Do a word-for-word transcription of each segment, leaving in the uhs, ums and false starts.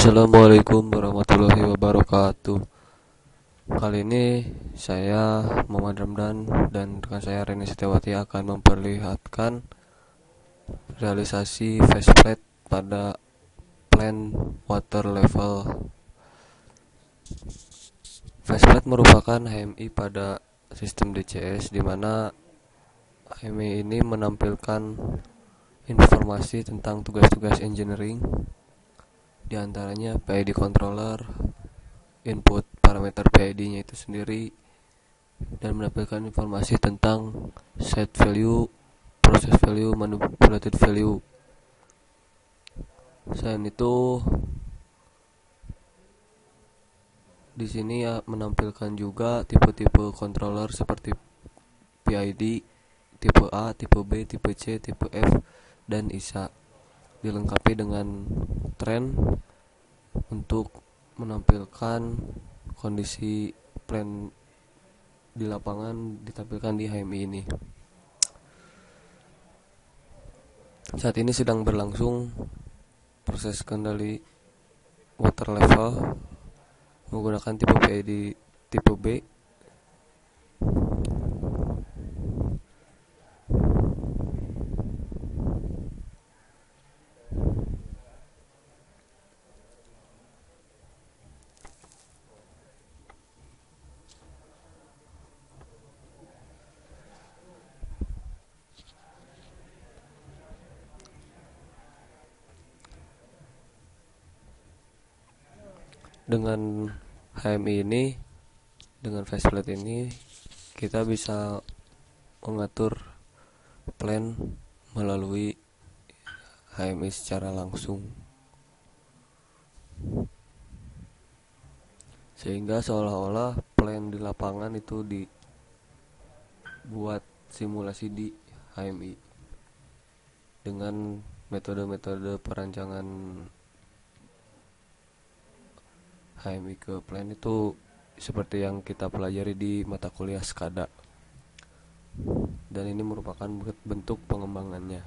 Assalamualaikum warahmatullahi wabarakatuh. Kali ini saya Muhammad Ramdan dan rekan saya Reni Setiawati akan memperlihatkan realisasi faceplate pada plan water level. Faceplate merupakan H M I pada sistem D C S, di mana H M I ini menampilkan informasi tentang tugas-tugas engineering, di antaranya P I D controller, input parameter P I D-nya itu sendiri, dan menampilkan informasi tentang set value, process value, manipulated value. Selain itu, di sini ya menampilkan juga tipe-tipe controller seperti P I D, tipe A, tipe B, tipe C, tipe F, dan I S A, dilengkapi dengan trend untuk menampilkan kondisi plan di lapangan ditampilkan di H M I ini. Saat ini sedang berlangsung proses kendali water level menggunakan tipe P I D tipe B. Dengan H M I ini, dengan faceplate ini, kita bisa mengatur plan melalui H M I secara langsung, sehingga seolah-olah plan di lapangan itu dibuat simulasi di H M I dengan metode-metode perancangan H M I ke plan itu seperti yang kita pelajari di mata kuliah SCADA, dan ini merupakan bentuk pengembangannya.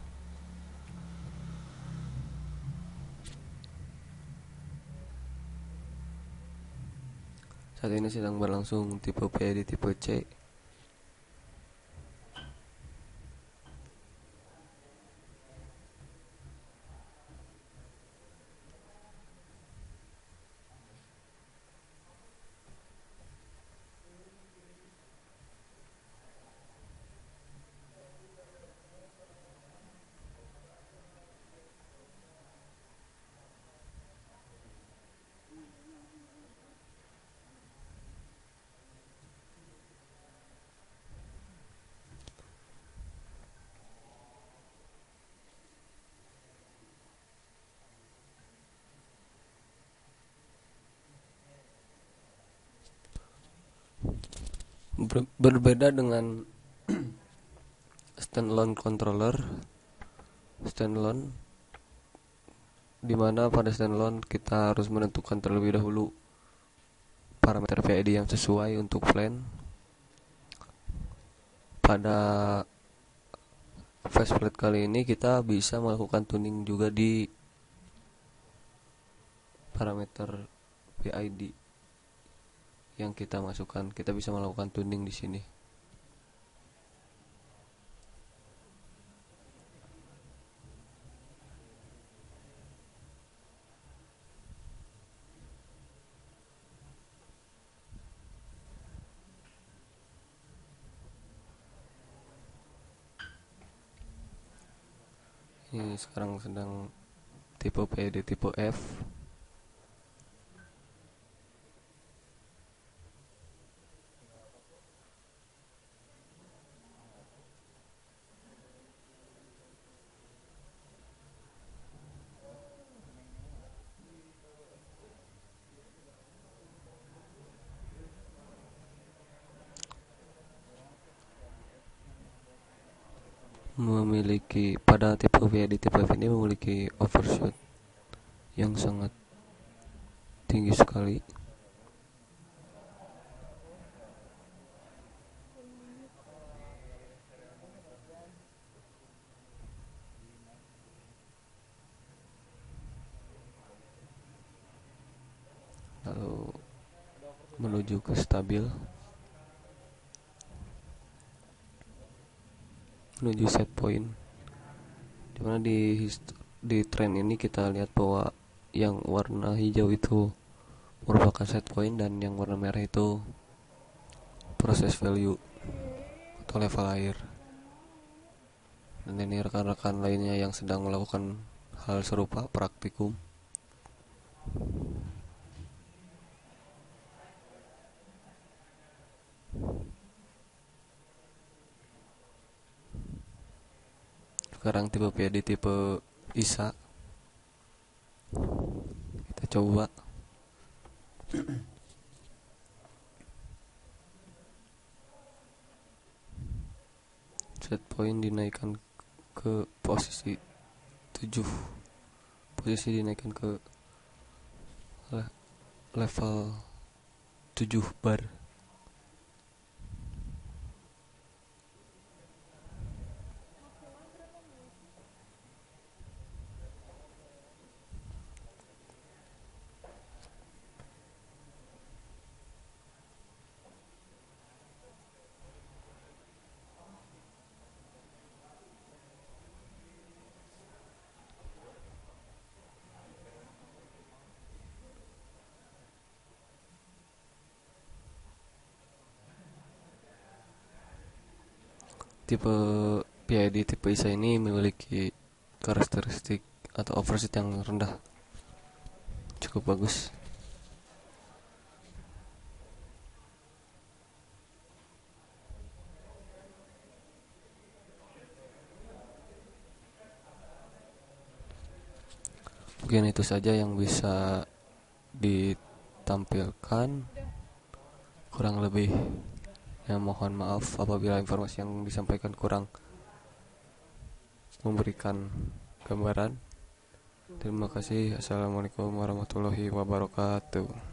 Saat ini sedang berlangsung tipe P I D tipe C. Ber- berbeda dengan standalone controller. Standalone, di mana pada standalone kita harus menentukan terlebih dahulu parameter P I D yang sesuai untuk plan. Pada faceplate kali ini kita bisa melakukan tuning juga di parameter P I D yang kita masukkan. Kita bisa melakukan tuning di sini. Ini sekarang sedang tipe P I D tipe F. Memiliki pada tipe P I D tipe F ini memiliki overshoot yang sangat tinggi sekali. menuju ke stabil, menuju set point, dimana di di trend ini kita lihat bahwa yang warna hijau itu merupakan set point dan yang warna merah itu proses value atau level air. Dan ini rekan-rekan lainnya yang sedang melakukan hal serupa praktikum. Sekarang tipe P D tipe I S A. Kita coba. Set point dinaikkan ke posisi tujuh. Posisi dinaikkan ke level tujuh bar. Tipe P I D tipe I S A ini memiliki karakteristik atau overshoot yang rendah, cukup bagus. Mungkin itu saja yang bisa ditampilkan, kurang lebih ya mohon maaf apabila informasi yang disampaikan kurang memberikan gambaran. Terima kasih. Assalamualaikum warahmatullahi wabarakatuh.